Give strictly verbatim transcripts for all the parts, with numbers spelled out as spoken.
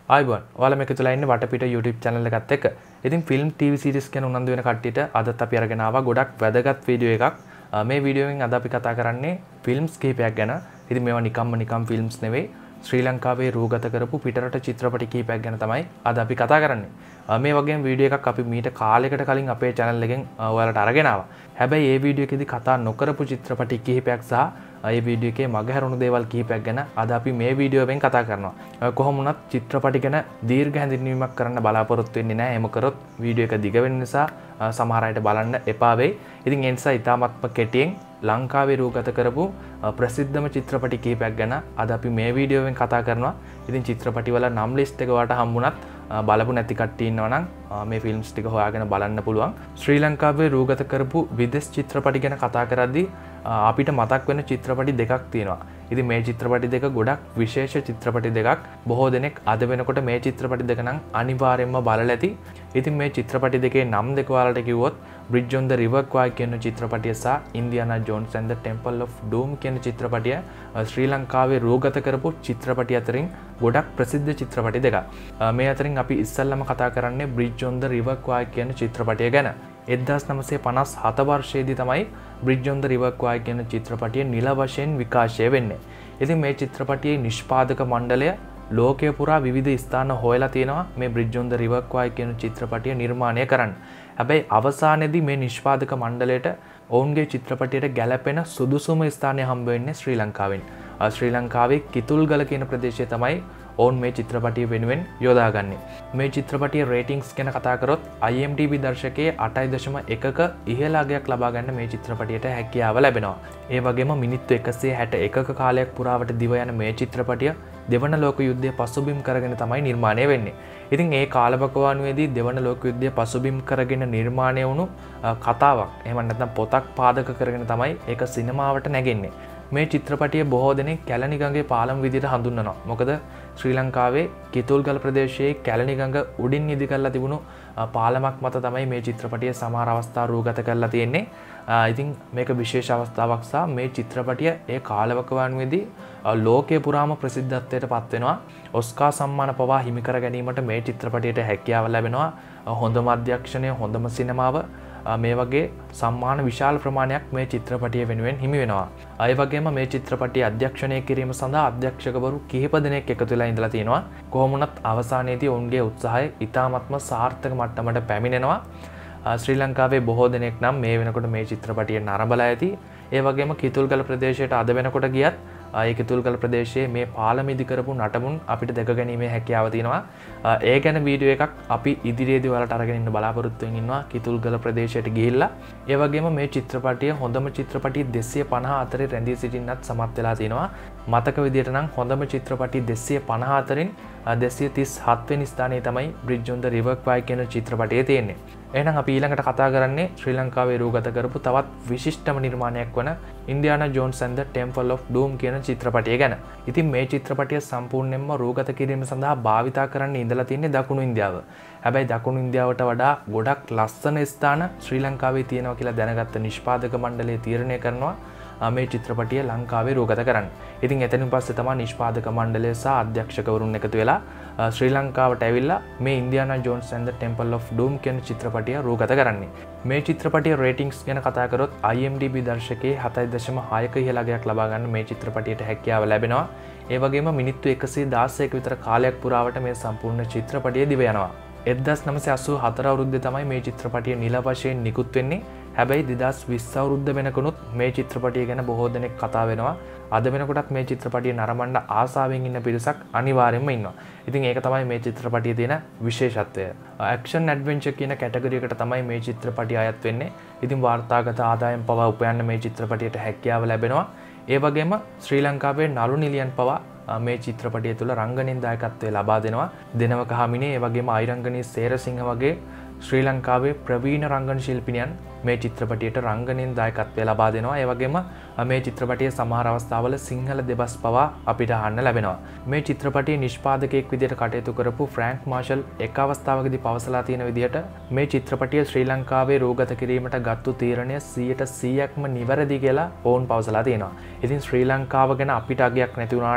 ආයිබෝන් ඔයාලා මේක තුලා ඉන්නේ වටපිට YouTube channel එකත් එක්ක. ඉතින් film T V series ගැන උනන්දු වෙන කට්ටියට අදත් අපි අරගෙන ආවා ගොඩක් වැදගත් වීඩියෝ එකක්. මේ වීඩියෝ එකෙන් අද අපි කතා කරන්නේ films කිහිපයක් ගැන. ඉතින් මේවා නිකම්ම නිකම් films නෙවෙයි. ශ්‍රී ලංකාවේ රූගත කරපු පිටරට චිත්‍රපට කිහිපයක් ගැන තමයි අද අපි කතා කරන්නේ. මේ වගේම වීඩියෝ එකක් අපි මීට කාලයකට කලින් අපේ channel එකෙන් ඔයාලට අරගෙන ආවා. හැබැයි මේ වීඩියෝ එකේදී කතා නොකරපු චිත්‍රපට කිහිපයක් සහ මේ වීඩියෝ එකේ මගහැරුණු දේවල් කිහිපයක් ගැන අද අපි මේ වීඩියෝ එකෙන් කතා කරනවා. කොහොම වුණත් චිත්‍රපටි ගැන දීර්ඝ හැඳින්වීමක් කරන්න බලාපොරොත්තු වෙන්නේ නැහැ. එහෙම කරොත් වීඩියෝ එක දිග වෙන නිසා සමහර අයට බලන්න එපා වෙයි. ඉතින් ඒ නිසා ඉතාමත්ම කෙටියෙන් ලංකාවේ රූගත කරපු ප්‍රසිද්ධම චිත්‍රපටි කිහිපයක් ගැන අද අපි මේ වීඩියෝ එකෙන් කතා කරනවා. ඉතින් චිත්‍රපටි වල නම් ලිස්ට් එක ඔයාලට හම්බුණත් බලපු නැති කට්ටිය ඉන්නවා නම් මේ ෆිල්ම්ස් ටික හොයාගෙන බලන්න පුළුවන්. ශ්‍රී ලංකාවේ රූගත කරපු විදේශ චිත්‍රපටි ගැන කතා කරද්දී අපිට මතක් වෙන චිත්‍රපටි දෙකක් තියෙනවා. ඉතින් මේ චිත්‍රපටි දෙක ගොඩක් විශේෂ චිත්‍රපටි දෙකක්. බොහෝ දෙනෙක් අද වෙනකොට මේ චිත්‍රපටි දෙක නම් අනිවාර්යයෙන්ම බලලා ඇති. ඉතින් මේ චිත්‍රපටි දෙකේ නම් දෙක ඔයාලට කිව්වොත් Bridge on the River Kwai කියන චිත්‍රපටිය සහ Indiana Jones and the Temple of Doom කියන චිත්‍රපටිය ශ්‍රී ලංකාවේ රූගත කරපු චිත්‍රපටි අතරින් ගොඩක් ප්‍රසිද්ධ චිත්‍රපටි දෙකක්. මේ අතරින් අපි ඉස්සෙල්ලාම කතා කරන්නේ Bridge on the River Kwai කියන චිත්‍රපටිය ගැන. එක්දාස් නවසිය පනස් හත වර්ෂයේදී තමයි Bridge on the River Kwai කියන චිත්‍රපටිය නිල වශයෙන් විකාශය වෙන්නේ. ඉතින් මේ චිත්‍රපටියේ නිෂ්පාදක මණ්ඩලය ලෝකයේ පුරා විවිධ ස්ථාන හොයලා තියෙනවා මේ Bridge on the River Kwai කියන චිත්‍රපටිය නිර්මාණය කරන්න. හැබැයි අවසානයේදී මේ නිෂ්පාදක මණ්ඩලයට ඔවුන්ගේ චිත්‍රපටියට ගැළපෙන සුදුසුම ස්ථානය හම්බ වෙන්නේ ශ්‍රී ලංකාවෙන්. ශ්‍රී ලංකාවේ කිතුල්ගල කියන ප්‍රදේශය තමයි ඔවුන් මේ චිත්‍රපටිය වෙනුවෙන් යොදාගන්නේ. මේ චිත්‍රපටියේ රේටින්ග්ස් ගැන කතා කරොත් I M D B දර්ශකයේ අටයි දශම එකක ඉහළ අගයක් ලබා ගන්න මේ චිත්‍රපටියට හැකියාව ලැබෙනවා. ඒ වගේම මිනිත්තු එකසිය හැට එකක කාලයක් පුරාවට දිව යන මේ චිත්‍රපටිය දෙවන ලෝක යුද්ධය පසුබිම් කරගෙන තමයි නිර්මාණය වෙන්නේ. ඉතින් ඒ කාලවකවානුවේදී දෙවන ලෝක යුද්ධය පසුබිම් කරගෙන නිර්මාණය වුණු කතාවක්. එහෙම නැත්නම් පොතක් පාදක කරගෙන තමයි ඒක සිනමාවට නැගෙන්නේ. මේ චිත්‍රපටිය බොහෝ දෙනෙක් කැලණි ගඟේ පාලම විදිහට හඳුන්වනවා. මොකද ශ්‍රී ලංකාවේ කිතුල්ගල ප්‍රදේශයේ කැලණි ගඟ උඩින් ඉදි කරලා තිබුණු පාලමක් මත තමයි මේ චිත්‍රපටිය සමහර අවස්ථා රූගත කරලා තියෙන්නේ. ඉතින් මේක විශේෂ අවස්ථාවක් සහ මේ චිත්‍රපටිය ඒ කාලවකවානුවේදී ලෝකයේ පුරාම ප්‍රසිද්ධත්වයට පත් වෙනවා. ඔස්කා සම්මාන පවා හිමි කර ගැනීමට මේ චිත්‍රපටියට හැකියාව ලැබෙනවා. හොඳම අධ්‍යක්ෂණය, හොඳම සිනමාව මේ වගේ සම්මාන විශාල ප්‍රමාණයක් මේ චිත්‍රපටිය වෙනුවෙන් හිමි වෙනවා. ඒ වගේම මේ චිත්‍රපටිය අධ්‍යක්ෂණය කිරීම සඳහා අධ්‍යක්ෂකවරු කිහිප දෙනෙක් එකතු වෙලා ඉඳලා තිනවා. කොහොම වුණත් අවසානයේදී ඔවුන්ගේ උත්සාහය ඉතාමත්ම සාර්ථක මට්ටමට පැමිණෙනවා. ශ්‍රී ලංකාවේ බොහෝ දෙනෙක් නම් මේ වෙනකොට මේ චිත්‍රපටිය නරඹලා ඇති. ඒ වගේම කිතුල්ගල ප්‍රදේශයට අද වෙනකොට ගියත් ඒ කිතුල්ගල ප්‍රදේශයේ මේ පාලම ඉදි කරපු නටමුන් අපිට දැක ගැනීමේ හැකියාව තියෙනවා. ඒ ගැන වීඩියෝ එකක් අපි ඉදිරියේදී ඔයාලට අරගෙන ඉන්න බලාපොරොත්තු වෙමින් ඉන්නවා කිතුල්ගල ප්‍රදේශයට ගිහිල්ලා. ඒ වගේම මේ චිත්‍රපටිය හොඳම චිත්‍රපටි දෙසිය පනහ අතරේ රැඳී සිටින්නත් සමත් වෙලා තිනවා. මතක විදියට නම් හොඳම චිත්‍රපටි දෙසිය පනහ අතරින් දෙසිය තිස් හත් වෙනි ස්ථානයේ තමයි Bridge on the River Kwai කියන චිත්‍රපටිය තියෙන්නේ. එහෙනම් අපි ඊළඟට කතා කරන්නේ ශ්‍රී ලංකාවේ රූගත කරපු තවත් විශිෂ්ටම නිර්මාණයක් වන Indiana Jones and the Temple of Doom කියන චිත්‍රපටිය ගැන. ඉතින් මේ චිත්‍රපටිය සම්පූර්ණයෙන්ම රූගත කිරීම සඳහා භාවිතා කරන්න ඉඳලා තියෙන්නේ දකුණු ඉන්දියාව. හැබැයි දකුණු ඉන්දියාවට වඩා ගොඩක් ලස්සන ස්ථාන ශ්‍රී ලංකාවේ තියෙනවා කියලා දැනගත්ත නිෂ්පාදක මණ්ඩලය තීරණය කරනවා මේ චිත්‍රපටිය ලංකාවේ රූගත කරන්න. ඉතින් එතනින් පස්සේ තමයි නිෂ්පාදක මණ්ඩලය සහ අධ්‍යක්ෂකවරුන් එකතු වෙලා ශ්‍රී ලංකාවට ඇවිල්ලා මේ Indiana Jones and the Temple of Doom කියන චිත්‍රපටිය රූගත කරන්නේ. මේ චිත්‍රපටියේ රේටින්ග්ස් ගැන කතා කරොත් I M D B දර්ශකයේ හතයි දශම හයක ඉහළ අගයක් ලබා ගන්න මේ චිත්‍රපටියට හැකියාව ලැබෙනවා. ඒ වගේම මිනිත්තු එකසිය දාසයක විතර කාලයක් පුරාවට මේ සම්පූර්ණ චිත්‍රපටිය දිව යනවා. එක්දාස් නවසිය අසූ හතර අවුරුද්දේ තමයි මේ චිත්‍රපටිය නිල වශයෙන් නිකුත් වෙන්නේ. හැබැයි දෙදාස් විස්ස අවුරුද්ද වෙනකනුත් මේ චිත්‍රපටිය ගැන බොහෝ දෙනෙක් කතා වෙනවා. අද වෙනකොටත් මේ චිත්‍රපටිය නරඹන්න ආසාවෙන් ඉන්න පිරිසක් අනිවාර්යයෙන්ම ඉන්නවා. ඉතින් ඒක තමයි මේ චිත්‍රපටියේ තියෙන විශේෂත්වය. ඇක්ෂන් ඇඩ්වෙන්චර් කියන කැටගරියකට තමයි මේ චිත්‍රපටිය අයත් වෙන්නේ. ඉතින් වාර්තාගත ආදායම් පවා උපයන්න මේ චිත්‍රපටියට හැකියාව ලැබෙනවා. ඒ වගේම ශ්‍රී ලංකාවේ නළු නිලියන් පවා මේ චිත්‍රපටිය තුළ රංගනයෙන් දායකත්වය ලබා දෙනවා. දෙනවක හමිනේ ඒ වගේම අයිරංගනී සේරසිංහ වගේ ශ්‍රී ලංකාවේ ප්‍රවීණ රංගන ශිල්පිනියන් මේ චිත්‍රපටියට රංගනයෙන් දායකත්වය ලබා දෙනවා. ඒ වගේම මේ චිත්‍රපටියේ සමහර අවස්ථාවල සිංහල දෙබස් පවා අපිට අහන්න ලැබෙනවා. මේ චිත්‍රපටියේ නිෂ්පාදකයෙක් විදිහට කටයුතු කරපු ෆ්‍රැන්ක් මාෂල් එක් අවස්ථාවකදී පවසලා තියෙන විදිහට මේ චිත්‍රපටිය ශ්‍රී ලංකාවේ රූගත කිරීමට ගත්තු තීරණය සීයට සීයක්ම නිවැරදි කියලා ඔවුන් පවසලා තියෙනවා. ඉතින් ශ්‍රී ලංකාව ගැන අපිට අගයක් නැති වුණාට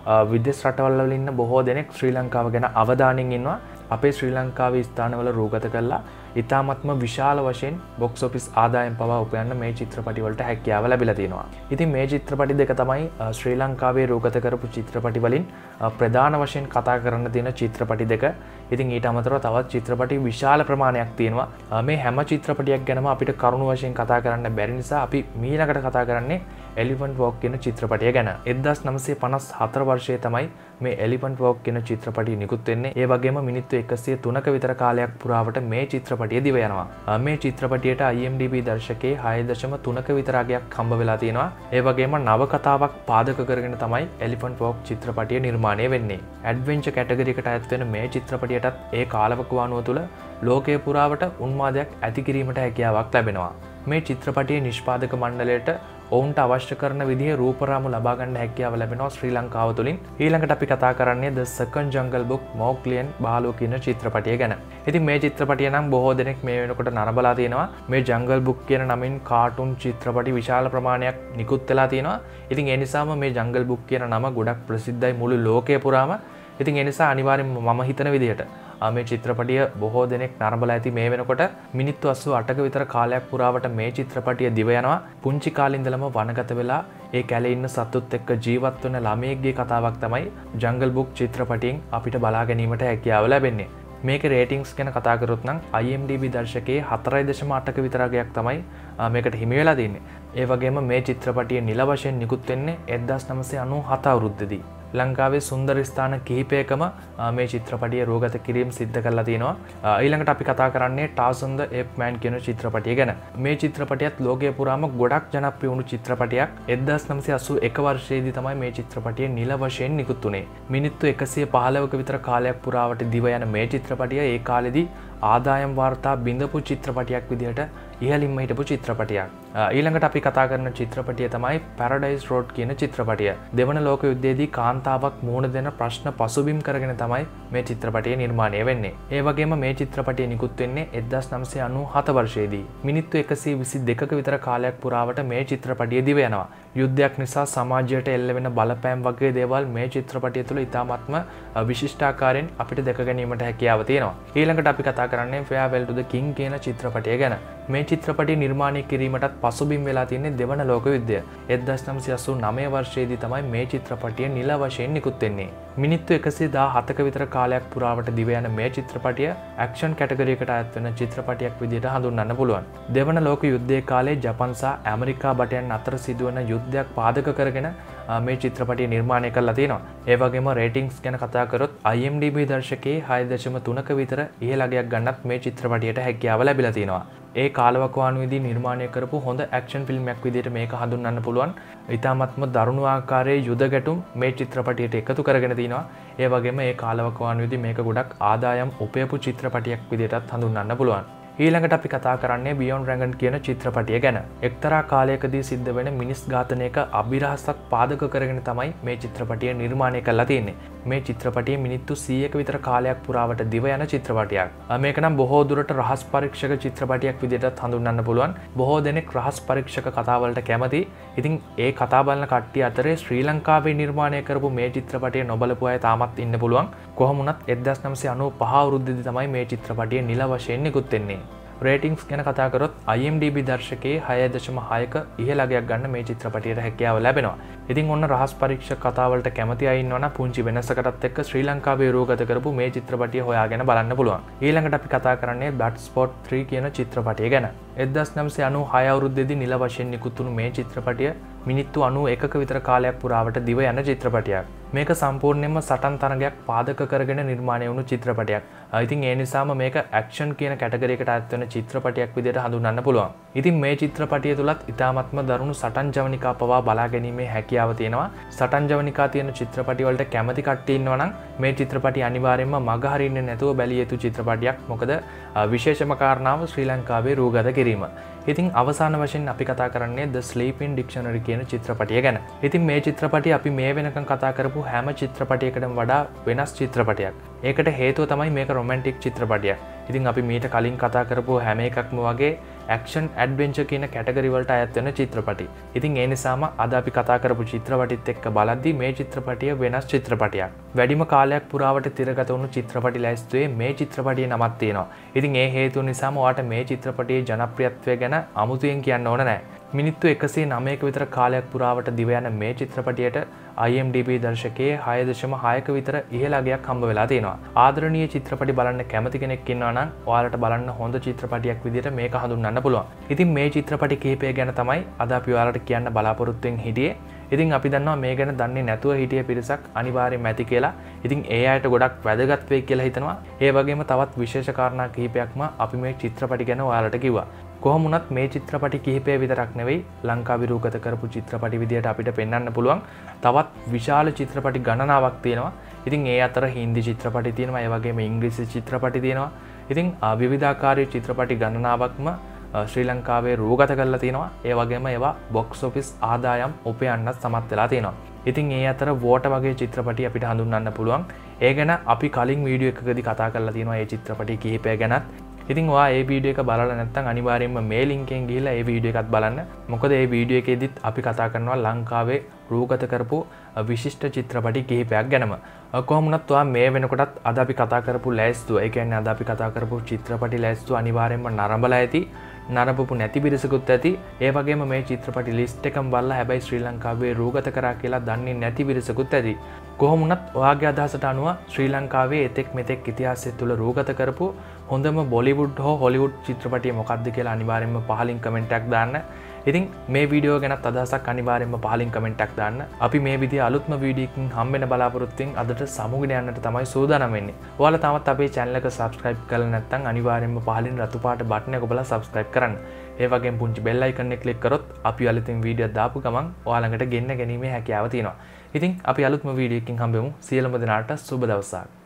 විදේශ රටවල් වල ඉන්න බොහෝ දෙනෙක් ශ්‍රී ලංකාව ගැන අවධානයෙන් ඉන්නවා. අපේ ශ්‍රී ලංකාවේ ස්ථානවල රූගත කළා ඉතාමත්ම විශාල වශයෙන් බොක්ස් ඔෆිස් ආදායම් පවා උපයන්න මේ චිත්‍රපටි වලට හැකියාව ලැබිලා තියෙනවා. ඉතින් මේ චිත්‍රපටි දෙක තමයි ශ්‍රී ලංකාවේ රූගත කරපු චිත්‍රපටි වලින් ප්‍රධාන වශයෙන් කතා කරන්න තියෙන චිත්‍රපටි දෙක. ඉතින් ඊට අමතරව තවත් චිත්‍රපටි විශාල ප්‍රමාණයක් තියෙනවා. මේ හැම චිත්‍රපටියක් ගැනම අපිට කරුණු වශයෙන් කතා කරන්න බැරි නිසා අපි මීළඟට කතා කරන්නේ එලිෆන්ට් වොක් කියන චිත්‍රපටිය ගැන. එක්දාස් නවසිය පනස් හතර වර්ෂයේ තමයි මේ එලිෆන්ට් වොක් කියන චිත්‍රපටිය නිකුත් වෙන්නේ. ඒ වගේම මිනිත්තු එකසිය තුනක විතර කාලයක් පුරාවට මේ චිත්‍රපටිය දිව යනවා. මේ චිත්‍රපටියට I M D B දර්ශකයේ හය දශම තුනක විතර අගයක් හම්බ වෙලා තියෙනවා. ඒ වගේම නවකතාවක් පාදක කරගෙන තමයි එලිෆන්ට් වොක් චිත්‍රපටිය නිර්මාණය වෙන්නේ. ඇඩ්වෙන්චර් කැටගරි එකට අයත් වෙන මේ චිත්‍රපටියටත් ඒ කාලවකවානුව තුළ ලෝකයේ පුරාවට උන්මාදයක් ඇති කිරීමට හැකියාවක් ලැබෙනවා. මේ චිත්‍රපටියේ නිෂ්පාදක මණ්ඩලයට ඔවුන්ට අවශ්‍ය කරන විදිහේ රූපරාමු ලබා ගන්න හැකියාව ලැබෙනවා ශ්‍රී ලංකාව තුළින්. ඊළඟට අපි කතා කරන්නේ The Second Jungle Book Mowgli and Baloo කියන චිත්‍රපටිය ගැන. ඉතින් මේ චිත්‍රපටිය නම් බොහෝ දෙනෙක් මේ වෙනකොට නරඹලා තියෙනවා. මේ Jungle Book කියන නමින් කාටුන් චිත්‍රපටි විශාල ප්‍රමාණයක් නිකුත් වෙලා තියෙනවා. ඉතින් ඒ නිසාම මේ Jungle Book කියන නම ගොඩක් ප්‍රසිද්ධයි මුළු ලෝකයේ පුරාම. ඉතින් ඒ නිසා අනිවාර්යෙන්ම මම හිතන විදිහට මේ චිත්‍රපටිය බොහෝ දෙනෙක් නරඹලා ඇති. මේ වෙනකොට මිනිත්තු අසූ අටක විතර කාලයක් පුරාවට මේ චිත්‍රපටිය දිව යනවා. පුංචි කාලේ ඉඳලම වනගත වෙලා ඒ කැලේ ඉන්න සතුත් එක්ක ජීවත් වෙන ළමයෙක්ගේ කතාවක් තමයි Jungle Book චිත්‍රපටියෙන් අපිට බලා ගැනීමට හැකියාව ලැබෙන්නේ. මේකේ රේටින්ග්ස් ගැන කතා කරොත් නම් I M D B දර්ශකයේ හතරයි දශම අටක විතර අගයක් තමයි මේකට හිමි වෙලා තියෙන්නේ. ඒ වගේම මේ චිත්‍රපටිය නිල වශයෙන් නිකුත් වෙන්නේ එක්දාස් නවසිය අනූ හත අවුරුද්දේදී. ලංකාවේ සුන්දර ස්ථාන කිහිපයකම මේ චිත්‍රපටිය රූගත කිරීම සිද්ධ කරලා තියෙනවා. ඊළඟට අපි කතා කරන්නේ ටාසන් ද ඒප් මෑන් කියන චිත්‍රපටිය ගැන. මේ චිත්‍රපටියත් ලෝකයේ පුරාම ගොඩක් ජනප්‍රිය වුණු චිත්‍රපටියක්. එක්දාස් නවසිය අසූ එක වර්ෂයේදී තමයි මේ චිත්‍රපටිය නිල වශයෙන් නිකුත් වුණේ. මිනිත්තු එකසිය පහළොවක විතර කාලයක් පුරාවට දිව යන මේ චිත්‍රපටිය ඒ කාලෙදී ආදායම් වාර්තා බිඳපු චිත්‍රපටියක් විදිහට ඉහළින්ම හිටපු චිත්‍රපටියක්. ඊළඟට අපි කතා කරන චිත්‍රපටිය තමයි පැරඩයිස් රෝඩ් කියන චිත්‍රපටිය. දෙවන ලෝක යුද්ධයේදී කාන්තාවක් මුහුණ දෙන ප්‍රශ්න පසුබිම් කරගෙන තමයි මේ චිත්‍රපටිය නිර්මාණය වෙන්නේ. ඒ වගේම මේ චිත්‍රපටිය නිකුත් වෙන්නේ එක්දාස් නවසිය අනූ හත වර්ෂයේදී. මිනිත්තු එකසිය විසි දෙකක විතර කාලයක් පුරාවට මේ චිත්‍රපටිය දිව යනවා. යුද්ධයක් නිසා සමාජයට එල්ල වෙන බලපෑම් වගේ දේවල් මේ චිත්‍රපටිය තුළ ඉතාමත්ම විශිෂ්ටාකාරයෙන් අපිට දැක ගැනීමට හැකියාව තියෙනවා. ඊළඟට අපි කතා කරන්නේ Farewell to the King කියන චිත්‍රපටිය ගැන. මේ චිත්‍රපටිය නිර්මාණය කිරීමටත් පසුබිම් වෙලා තියෙන්නේ දෙවන ලෝක යුද්ධය. එක්දාස් නවසිය අසූ නවය වර්ෂයේදී තමයි මේ චිත්‍රපටිය නිල වශයෙන් නිකුත් වෙන්නේ. මිනිත්තු එකසිය දාහතක විතර කාලයක් පුරාවට දිව යන මේ චිත්‍රපටිය ඇක්ෂන් කැටගරි එකට අයත් වෙන චිත්‍රපටියක් විදිහට හඳුන්වන්න පුළුවන්. දෙවන ලෝක යුද්ධයේ කාලේ ජපන් සහ ඇමරිකා බටයන් අතර සිදුවන යුද්ධයක් පාදක කරගෙන මේ චිත්‍රපටිය නිර්මාණය කරලා තියෙනවා. ඒ වගේම රේටින්ග්ස් ගැන කතා කරොත් I M D B දර්ශකයේ හය දශම තුනක විතර ඉහළ අගයක් ගන්නත් මේ චිත්‍රපටියට හැකියාව ලැබිලා තියෙනවා. ඒ කාලවකවානුවේදී නිර්මාණය කරපු හොඳ ඇක්ෂන් ෆිල්ම් එකක් විදිහට මේක හඳුන්වන්න පුළුවන්. ඉතාමත්ම දරුණු ආකාරයේ යුද ගැටුම් මේ චිත්‍රපටියට එකතු කරගෙන තිනවා. ඒ වගේම ඒ කාලවකවානුවේදී මේක ගොඩක් ආදායම් උපයපු චිත්‍රපටියක් විදිහටත් හඳුන්වන්න පුළුවන්. ඊළඟට අපි කතා කරන්නේ Beyond Dragon කියන චිත්‍රපටිය ගැන. එක්තරා කාලයකදී සිද්ධ වෙන මිනිස් ඝාතනයක අභිරහසක් පාදක කරගෙන තමයි මේ චිත්‍රපටිය නිර්මාණය කරලා තියෙන්නේ. මේ චිත්‍රපටිය මිනිත්තු සීයක විතර කාලයක් පුරාවට දිව යන චිත්‍රපටියක්. මේක නම් බොහෝ දුරට රහස් පරීක්ෂක චිත්‍රපටියක් විදිහටත් හඳුන්වන්න පුළුවන්. බොහෝ දෙනෙක් රහස් පරීක්ෂක කතාවලට කැමති. ඉතින් ඒ කතා බලන කට්ටිය අතරේ ශ්‍රී ලංකාවේ නිර්මාණය කරපු මේ චිත්‍රපටිය නොබලපු අය තාමත් ඉන්න පුළුවන්. කොහොම වුණත් එක්දාස් නවසිය අනූ පහ අවුරුද්දේදී තමයි මේ චිත්‍රපටිය නිල වශයෙන් නිකුත් වෙන්නේ. රේටින්ග්ස් ගැන කතා කරොත් I M D B දර්ශකයේ හය දශම හයක ඉහළ අගයක් ගන්න මේ චිත්‍රපටියට හැකියාව ලැබෙනවා. ඉතින් ඔන්න රහස් පරීක්ෂක කතාවලට කැමති අය ඉන්නවනම් පුංචි වෙනසකටත් එක්ක ශ්‍රී ලංකාවේ රූගත කරපු මේ චිත්‍රපටිය හොයාගෙන බලන්න පුළුවන්. ඊළඟට අපි කතා කරන්නේ Bloodsport three කියන චිත්‍රපටිය ගැන. එක්දාස් නවසිය අනූ හය අවුරුද්දේදී නිල වශයෙන් නිකුත් වුණු මේ චිත්‍රපටිය මිනිත්තු අනූ එකක විතර කාලයක් පුරාවට දිව යන චිත්‍රපටියක්. මේක සම්පූර්ණයෙන්ම සටන් තරගයක් පාදක කරගෙන නිර්මාණය වුණු චිත්‍රපටියක්. ඉතින් ඒ නිසාම මේක ඇක්ෂන් කියන කැටගරි එකට අයත් වෙන චිත්‍රපටියක් විදිහට හඳුන්වන්න පුළුවන්. ඉතින් මේ චිත්‍රපටිය තුලත් ඉතාමත්ම දරුණු සටන් ජවනිකා පවා බලා ගැනීමේ හැකියාව තියෙනවා. සටන් ජවනිකා තියෙන චිත්‍රපටි වලට කැමති කට්ටිය ඉන්නවා නම් මේ චිත්‍රපටි අනිවාර්යයෙන්ම මග හරින්නේ නැතුව බැලිය යුතු චිත්‍රපටියක්. මොකද විශේෂම කාරණාව ශ්‍රී ලංකාවේ රූගත කිරීම. ඉතින් අවසාන වශයෙන් අපි කතා කරන්නේ The Sleeping Dictionary කියන චිත්‍රපටිය ගැන. ඉතින් මේ චිත්‍රපටිය අපි මේ වෙනකන් කතා කරපු හැම චිත්‍රපටයකටම වඩා වෙනස් චිත්‍රපටියක්. ඒකට හේතුව තමයි මේක රොමැන්ටික් චිත්‍රපටියක්. ඉතින් අපි මීට කලින් කතා කරපු හැම එකක්ම වගේ ඇක්ෂන් ඇඩ්වෙන්චර් කියන කැටගරි වලට අයත් වෙන චිත්‍රපටි. ඉතින් ඒ නිසාම අද අපි කතා කරපු චිත්‍රපටිත් එක්ක බලද්දී මේ චිත්‍රපටිය වෙනස් චිත්‍රපටියක්. වැඩිම කාලයක් පුරාවට තිරගත වුණු චිත්‍රපටි ලැයිස්තුවේ මේ චිත්‍රපටියේ නමක් තියෙනවා. ඉතින් ඒ හේතුව නිසාම ඔයාට මේ චිත්‍රපටියේ ජනප්‍රියත්වය ගැන අමුතුවෙන් කියන්න ඕන නැහැ. මිනිත්තු එකසිය නවයක විතර කාලයක් පුරාවට දිව යන මේ චිත්‍රපටියට I M D B දර්ශකයේ හය දශම හයක විතර ඉහළ අගයක් හම්බ වෙලා තියෙනවා. ආදරණීය චිත්‍රපටි බලන්න කැමති කෙනෙක් ඉන්නවා නම් ඔයාලට බලන්න හොඳ චිත්‍රපටියක් විදිහට මේක හඳුන්වන්න පුළුවන්. ඉතින් මේ චිත්‍රපටි කිහිපය ගැන තමයි අද අපි ඔයාලට කියන්න බලාපොරොත්තු වෙන් හිටියේ. ඉතින් අපි දන්නවා මේ ගැන දන්නේ නැතුව හිටිය පිරිසක් අනිවාර්යයෙන්ම ඇති කියලා. ඉතින් ඒ අයට ගොඩක් වැදගත් වෙයි කියලා හිතනවා. ඒ වගේම තවත් විශේෂ කාරණා කිහිපයක්ම අපි මේ චිත්‍රපටි ගැන ඔයාලට කිව්වා. කොහොම වුණත් මේ චිත්‍රපටි කිහිපය විතරක් නෙවෙයි ලංකාවේ රූගත කරපු චිත්‍රපටි විදියට අපිට පෙන්වන්න පුළුවන් තවත් විශාල චිත්‍රපටි ගණනාවක් තියෙනවා. ඉතින් ඒ අතර හින්දි චිත්‍රපටි තියෙනවා, ඒ වගේම ඉංග්‍රීසි චිත්‍රපටි තියෙනවා. ඉතින් විවිධාකාරී චිත්‍රපටි ගණනාවක්ම ශ්‍රී ලංකාවේ රූගත කරලා තියෙනවා. ඒ වගේම ඒවා බොක්ස් ඔෆිස් ආදායම් උපයන්නත් සමත් වෙලා තියෙනවා. ඉතින් ඒ අතර වෝට වගේ චිත්‍රපටි අපිට හඳුන්වන්න පුළුවන්. ඒ ගැන අපි කලින් වීඩියෝ එකකදී කතා කරලා තියෙනවා මේ චිත්‍රපටි කිහිපය ගැනත්. ඉතින් ඔයා ඒ වීඩියෝ එක බලලා නැත්නම් අනිවාර්යයෙන්ම මේ ලින්ක් එකෙන් ගිහිල්ලා ඒ වීඩියෝ එකත් බලන්න. මොකද ඒ වීඩියෝ එකේදීත් අපි කතා කරනවා ලංකාවේ රූගත කරපු විශිෂ්ට චිත්‍රපටි කිහිපයක් ගැනම. කොහොම වුණත් ඔයා මේ වෙනකොටත් අද අපි කතා කරපු ලෑස්තුව, ඒ කියන්නේ අද අපි කතා කරපු චිත්‍රපටි ලෑස්තුව අනිවාර්යයෙන්ම නරඹලා ඇති. නරඹපු නැති පිරිසකුත් ඇති. ඒ වගේම මේ චිත්‍රපටි ලිස්ට් එකම බලලා හැබැයි ශ්‍රී ලංකාවේ රූගත කරා කියලා දන්නේ නැති පිරිසකුත් ඇති. කොහොම වුණත් ඔයාගේ අදහසට අනුව ශ්‍රී ලංකාවේ එතෙක් මෙතෙක් ඉතිහාසය තුළ රූගත කරපු හොඳම බොලිවුඩ් හෝ හොලිවුඩ් චිත්‍රපටිය මොකක්ද කියලා අනිවාර්යයෙන්ම පහලින් කමෙන්ට් එකක් දාන්න. ඉතින් මේ වීඩියෝ ගැනත් අදහසක් අනිවාර්යයෙන්ම පහලින් කමෙන්ට් එකක් දාන්න. අපි මේ විදිහේ අලුත්ම වීඩියෝ එකකින් හම්බෙන්න බලාපොරොත්තුෙන් අදට සමුගෙන යන්නට තමයි සූදානම් වෙන්නේ. ඔයාලා තාමත් අපේ channel එක subscribe කරලා නැත්නම් අනිවාර්යයෙන්ම පහලින් රතු පාට බටන් එක ඔබලා subscribe කරන්න. ඒ වගේම පුංචි bell icon එක click කරොත් අපි අලුතින් වීඩියෝ දාපු ගමන් ඔයාලා ළඟට ගෙන්න ගැනීමේ හැකියාව තියෙනවා. ඉතින් අපි අලුත්ම වීඩියෝ එකකින් හම්බෙමු. සියලුම දෙනාට සුබ දවසක්.